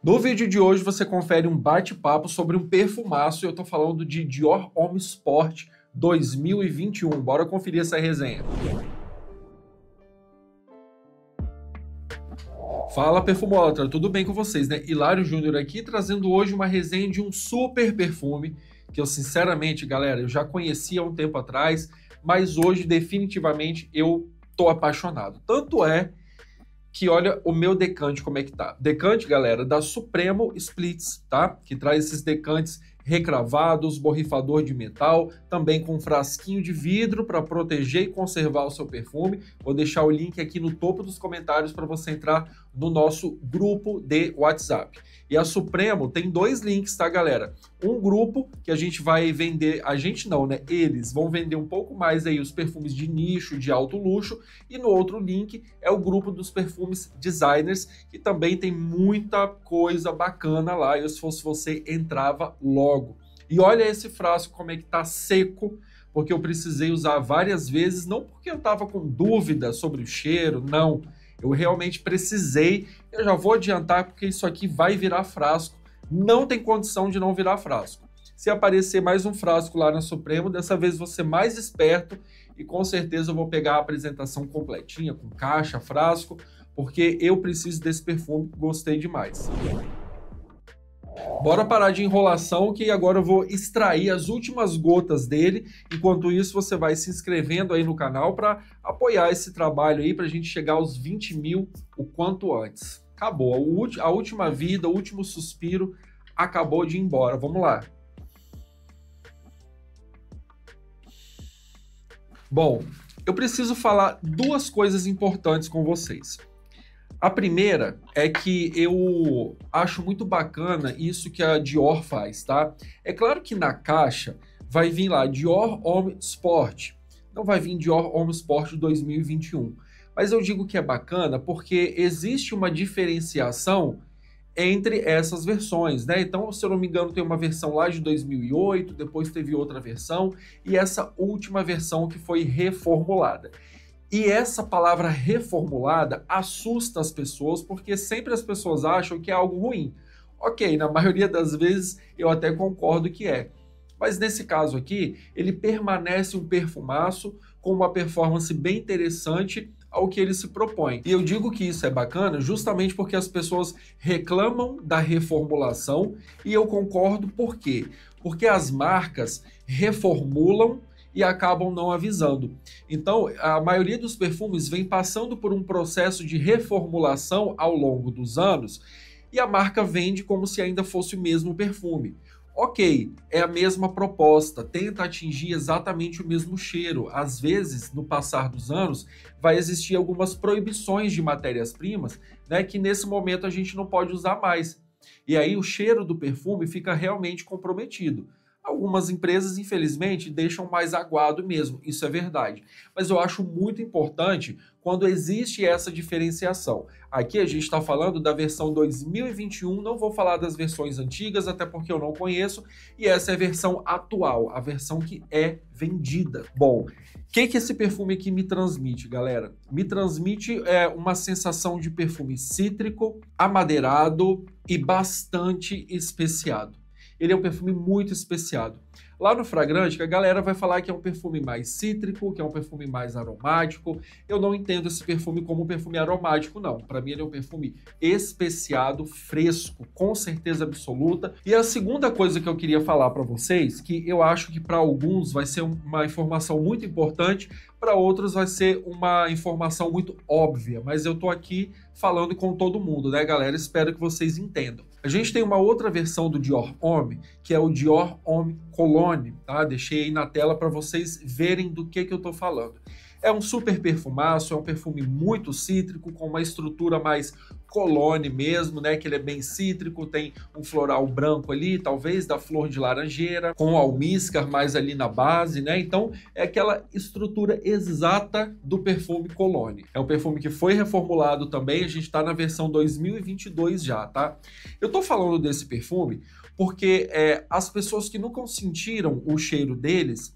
No vídeo de hoje você confere um bate-papo sobre um perfumaço e eu tô falando de Dior Homme Sport 2021. Bora conferir essa resenha. Fala, perfumólatra, tudo bem com vocês, né? Hilário Júnior aqui, trazendo hoje uma resenha de um super perfume que eu, sinceramente, galera, eu já conhecia há um tempo atrás, mas hoje, definitivamente, eu tô apaixonado. Tanto é que olha o meu decante como é que tá. Decante, galera, da Supremo Splits, tá? Que traz esses decantes recravados, borrifador de metal, também com frasquinho de vidro para proteger e conservar o seu perfume. Vou deixar o link aqui no topo dos comentários para você entrar no nosso grupo de WhatsApp. E a Supremo tem dois links, tá, galera? Um grupo que a gente vai vender, a gente não, né? Eles vão vender um pouco mais aí os perfumes de nicho, de alto luxo, e no outro link é o grupo dos perfumes designers, que também tem muita coisa bacana lá. Eu, se fosse você, entrava logo. E olha esse frasco como é que tá seco, porque eu precisei usar várias vezes, não porque eu tava com dúvida sobre o cheiro, não. Eu realmente precisei, eu já vou adiantar porque isso aqui vai virar frasco, não tem condição de não virar frasco. Se aparecer mais um frasco lá na Supremo, dessa vez vou ser mais esperto e com certeza eu vou pegar a apresentação completinha, com caixa, frasco, porque eu preciso desse perfume, gostei demais. Bora parar de enrolação que agora eu vou extrair as últimas gotas dele. Enquanto isso, você vai se inscrevendo aí no canal para apoiar esse trabalho aí, para a gente chegar aos 20 mil o quanto antes. Acabou, a última vida, o último suspiro acabou de ir embora. Vamos lá. Bom, eu preciso falar duas coisas importantes com vocês. A primeira é que eu acho muito bacana isso que a Dior faz, tá? É claro que na caixa vai vir lá Dior Homme Sport, não vai vir Dior Homme Sport 2021, mas eu digo que é bacana porque existe uma diferenciação entre essas versões, né? Então, se eu não me engano, tem uma versão lá de 2008, depois teve outra versão e essa última versão que foi reformulada. E essa palavra reformulada assusta as pessoas, porque sempre as pessoas acham que é algo ruim. Ok, na maioria das vezes eu até concordo que é. Mas nesse caso aqui, ele permanece um perfumaço com uma performance bem interessante ao que ele se propõe. E eu digo que isso é bacana justamente porque as pessoas reclamam da reformulação e eu concordo por quê? Porque as marcas reformulam e acabam não avisando. Então, a maioria dos perfumes vem passando por um processo de reformulação ao longo dos anos e a marca vende como se ainda fosse o mesmo perfume. Ok, é a mesma proposta, tenta atingir exatamente o mesmo cheiro. Às vezes, no passar dos anos, vai existir algumas proibições de matérias-primas, né, que nesse momento a gente não pode usar mais. E aí o cheiro do perfume fica realmente comprometido. Algumas empresas, infelizmente, deixam mais aguado mesmo, isso é verdade. Mas eu acho muito importante quando existe essa diferenciação. Aqui a gente está falando da versão 2021, não vou falar das versões antigas, até porque eu não conheço, e essa é a versão atual, a versão que é vendida. Bom, o que esse perfume aqui me transmite, galera? Me transmite uma sensação de perfume cítrico, amadeirado e bastante especiado. Ele é um perfume muito especiado. Lá no Fragrante, a galera vai falar que é um perfume mais cítrico, que é um perfume mais aromático. Eu não entendo esse perfume como um perfume aromático, não. Para mim, ele é um perfume especiado, fresco, com certeza absoluta. E a segunda coisa que eu queria falar para vocês, que eu acho que para alguns vai ser uma informação muito importante, para outros vai ser uma informação muito óbvia, mas eu tô aqui falando com todo mundo, né, galera? Espero que vocês entendam. A gente tem uma outra versão do Dior Homme, que é o Dior Homme Cologne, tá? Deixei aí na tela para vocês verem do que eu tô falando. É um super perfumaço, é um perfume muito cítrico, com uma estrutura mais cologne mesmo, né? Que ele é bem cítrico, tem um floral branco ali, talvez da flor de laranjeira, com almíscar mais ali na base, né? Então é aquela estrutura exata do perfume cologne. É um perfume que foi reformulado também, a gente tá na versão 2022 já, tá? Eu tô falando desse perfume porque as pessoas que nunca sentiram o cheiro deles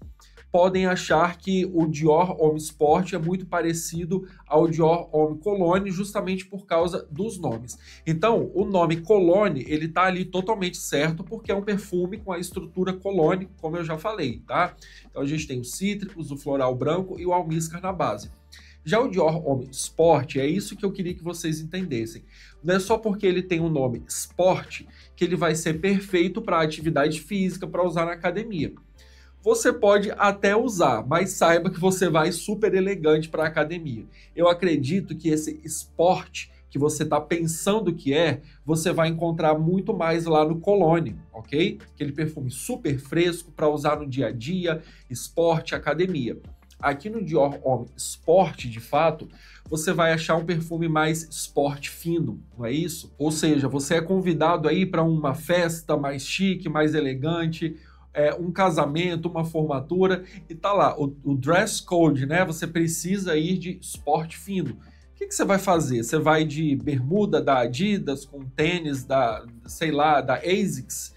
podem achar que o Dior Homme Sport é muito parecido ao Dior Homme Cologne, justamente por causa dos nomes. Então, o nome Cologne, ele tá ali totalmente certo, porque é um perfume com a estrutura Cologne, como eu já falei, tá? Então, a gente tem os cítricos, o floral branco e o almíscar na base. Já o Dior Homme Sport, é isso que eu queria que vocês entendessem. Não é só porque ele tem um nome Sport que ele vai ser perfeito para atividade física, para usar na academia. Você pode até usar, mas saiba que você vai super elegante para a academia. Eu acredito que esse Sport que você está pensando que você vai encontrar muito mais lá no Cologne, ok? Aquele perfume super fresco para usar no dia a dia, esporte, academia. Aqui no Dior Homme Sport, de fato, você vai achar um perfume mais sport fino, não é isso? Ou seja, você é convidado aí para uma festa mais chique, mais elegante, um casamento, uma formatura, e tá lá, o dress code, né? Você precisa ir de sport fino. O que você vai fazer? Você vai de bermuda da Adidas, com tênis da, sei lá, da ASICS?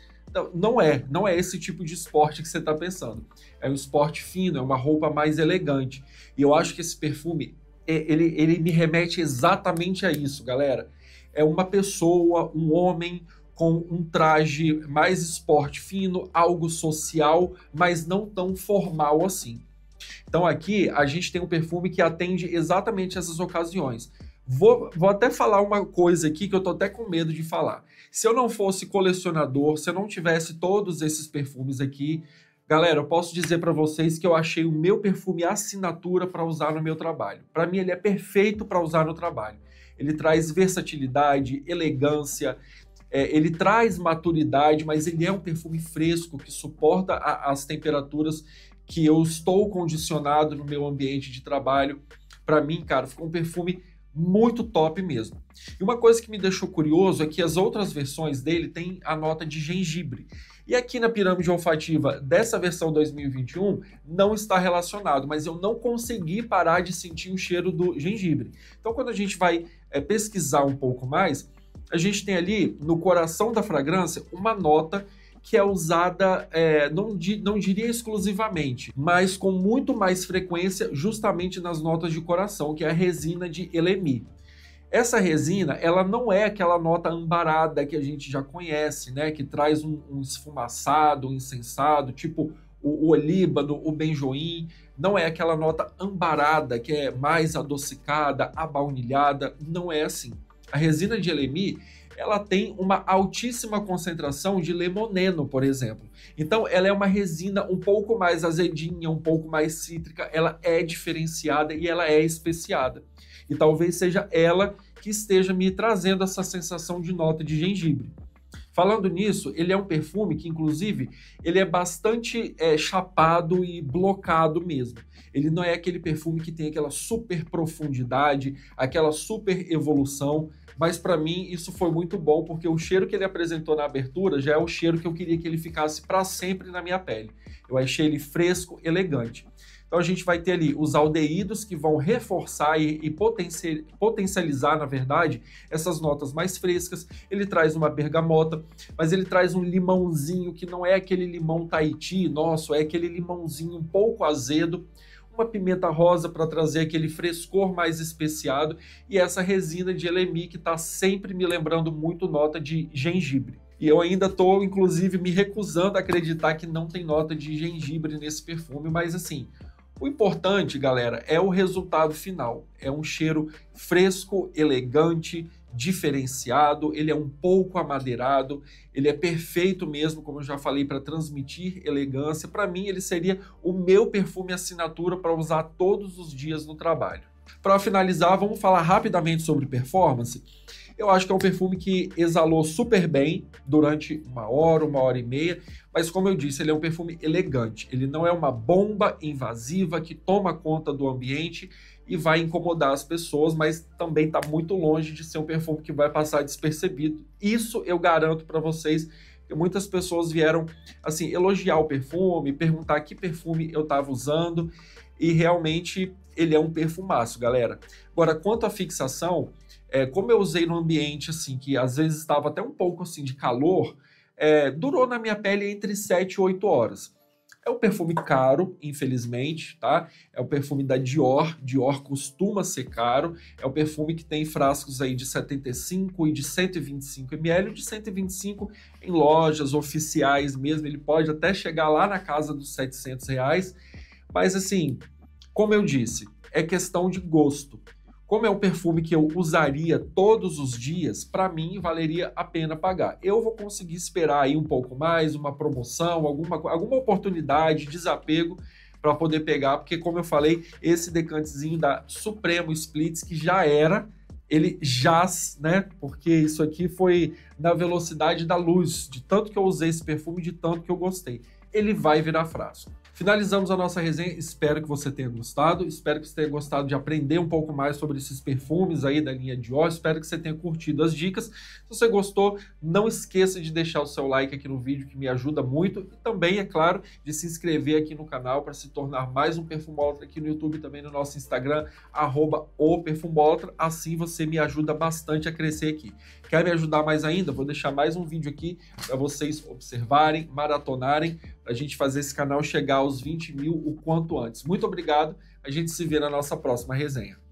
Não é esse tipo de esporte que você está pensando. É um esporte fino, é uma roupa mais elegante. E eu acho que esse perfume, ele me remete exatamente a isso, galera. É uma pessoa, um homem com um traje mais esporte fino, algo social, mas não tão formal assim. Então aqui a gente tem um perfume que atende exatamente essas ocasiões. Vou até falar uma coisa aqui que eu tô até com medo de falar. Se eu não fosse colecionador, se eu não tivesse todos esses perfumes aqui, galera, eu posso dizer para vocês que eu achei o meu perfume assinatura para usar no meu trabalho. Para mim, ele é perfeito para usar no trabalho. Ele traz versatilidade, elegância, ele traz maturidade, mas ele é um perfume fresco que suporta as temperaturas que eu estou condicionado no meu ambiente de trabalho. Para mim, cara, ficou um perfume muito top mesmo. E uma coisa que me deixou curioso é que as outras versões dele têm a nota de gengibre. E aqui na pirâmide olfativa dessa versão 2021 não está relacionado, mas eu não consegui parar de sentir o cheiro do gengibre. Então quando a gente vai pesquisar um pouco mais, a gente tem ali no coração da fragrância uma nota que é usada, não diria exclusivamente, mas com muito mais frequência justamente nas notas de coração, que é a resina de Elemi. Essa resina, ela não é aquela nota ambarada que a gente já conhece, né, que traz um esfumaçado, um incensado, tipo o olíbano, o benjoim. Não é aquela nota ambarada que é mais adocicada, abaunilhada, não é assim. A resina de Elemi, ela tem uma altíssima concentração de limoneno, por exemplo. Então, ela é uma resina um pouco mais azedinha, um pouco mais cítrica, ela é diferenciada e ela é especiada. E talvez seja ela que esteja me trazendo essa sensação de nota de gengibre. Falando nisso, ele é um perfume que, inclusive, ele é bastante chapado e blocado mesmo. Ele não é aquele perfume que tem aquela super profundidade, aquela super evolução, mas para mim isso foi muito bom, porque o cheiro que ele apresentou na abertura já é o cheiro que eu queria que ele ficasse para sempre na minha pele. Eu achei ele fresco, elegante. Então a gente vai ter ali os aldeídos que vão reforçar e potencializar, na verdade, essas notas mais frescas. Ele traz uma bergamota, mas ele traz um limãozinho que não é aquele limão Tahiti nosso, é aquele limãozinho um pouco azedo. Uma pimenta rosa para trazer aquele frescor mais especiado e essa resina de Elemi que está sempre me lembrando muito nota de gengibre. E eu ainda estou, inclusive, me recusando a acreditar que não tem nota de gengibre nesse perfume, mas assim, o importante, galera, é o resultado final. É um cheiro fresco, elegante, diferenciado, ele é um pouco amadeirado, ele é perfeito mesmo, como eu já falei, para transmitir elegância. Para mim, ele seria o meu perfume assinatura para usar todos os dias no trabalho. Para finalizar, vamos falar rapidamente sobre performance. Eu acho que é um perfume que exalou super bem durante uma hora e meia, mas como eu disse, ele é um perfume elegante. Ele não é uma bomba invasiva que toma conta do ambiente e vai incomodar as pessoas, mas também está muito longe de ser um perfume que vai passar despercebido. Isso eu garanto para vocês, que muitas pessoas vieram assim elogiar o perfume, perguntar que perfume eu estava usando, e realmente ele é um perfumaço, galera. Agora, quanto à fixação, como eu usei no ambiente assim, que às vezes estava até um pouco assim de calor, durou na minha pele entre 7 e 8 horas. É um perfume caro, infelizmente, tá? É o perfume da Dior. Dior costuma ser caro. É um perfume que tem frascos aí de 75 e de 125 ml. O de 125 em lojas oficiais mesmo, ele pode até chegar lá na casa dos R$ 700. Mas assim, como eu disse, é questão de gosto. Como é um perfume que eu usaria todos os dias, para mim valeria a pena pagar. Eu vou conseguir esperar aí um pouco mais, uma promoção, alguma oportunidade, desapego para poder pegar, porque como eu falei, esse decantezinho da Supremo Splits, que já era, ele jaz, né? Porque isso aqui foi na velocidade da luz, de tanto que eu usei esse perfume, de tanto que eu gostei. Ele vai virar frasco. Finalizamos a nossa resenha, espero que você tenha gostado, espero que você tenha gostado de aprender um pouco mais sobre esses perfumes aí da linha Dior, espero que você tenha curtido as dicas. Se você gostou, não esqueça de deixar o seu like aqui no vídeo, que me ajuda muito, e também, é claro, de se inscrever aqui no canal para se tornar mais um perfumólatra aqui no YouTube, também no nosso Instagram, @operfumólatra, assim você me ajuda bastante a crescer aqui. Quer me ajudar mais ainda? Vou deixar mais um vídeo aqui para vocês observarem, maratonarem, para a gente fazer esse canal chegar aos 20 mil o quanto antes. Muito obrigado, a gente se vê na nossa próxima resenha.